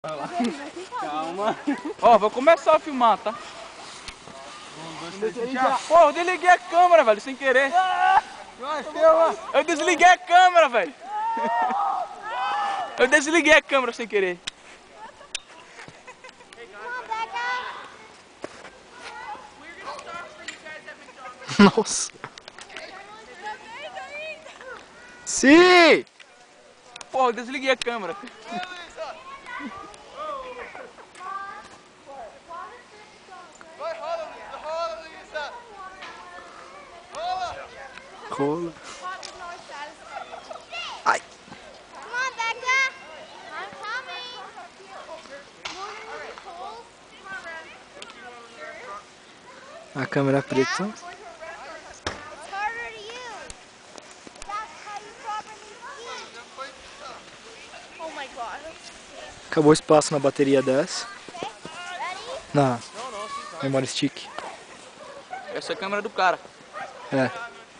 Calma. Ó, vou começar a filmar, tá? 1, 2, 3, já. Pô, eu desliguei a câmera, velho, sem querer. Eu desliguei a câmera, velho. Eu desliguei a câmera sem querer. Nossa. Sim! Pô, eu desliguei a câmera. Rola. Ai. Come on, Becca. I'm coming. A câmera preta. It's harder to use. That's how you properly ski. Oh my god. Acabou o espaço na bateria dessa. Okay, ready? Na memory stick. Essa é a câmera do cara. É.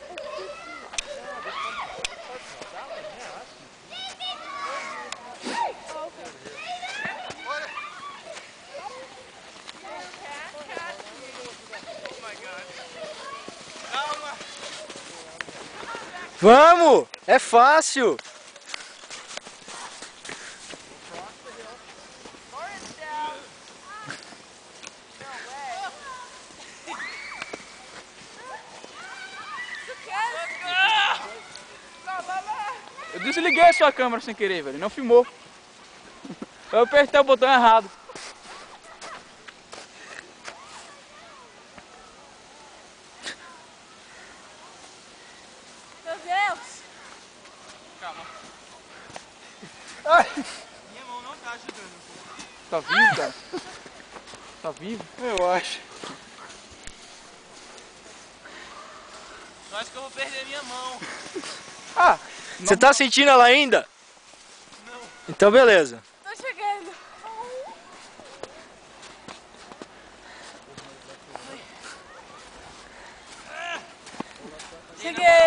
Vamos! É fácil! Eu desliguei a sua câmera sem querer, velho. Não filmou. Eu apertei o botão errado. Meu Deus. Calma. Ai. Minha mão não tá ajudando. Tá vivo, cara? Tá vivo? Eu acho. Eu acho que eu vou perder minha mão. Ah! Você tá sentindo ela ainda? Não. Então beleza. Tô chegando. Cheguei!